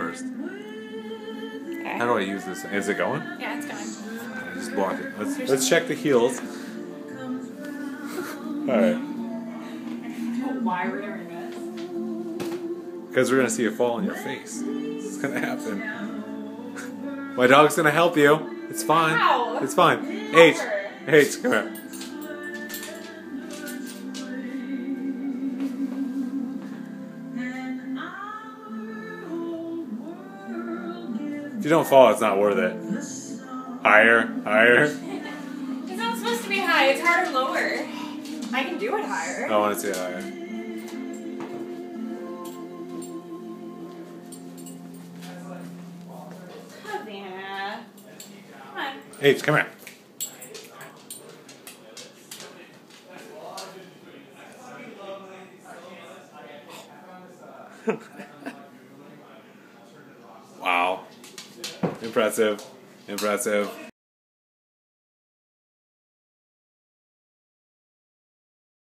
first. Okay. How do I use this? Is it going? Yeah, it's going. I just blocked it. Let's check the heels. Alright. Why are we doing this? Because we're going to see it fall on your face. It's going to happen. My dog's going to help you. It's fine. Ow. It's fine. Help H. her. H, come here. If you don't fall, it's not worth it. Higher, higher. It's not supposed to be high. It's harder lower. I can do it higher. I want to see it higher. Savannah. Come on. H, come here. Wow. Impressive. Impressive.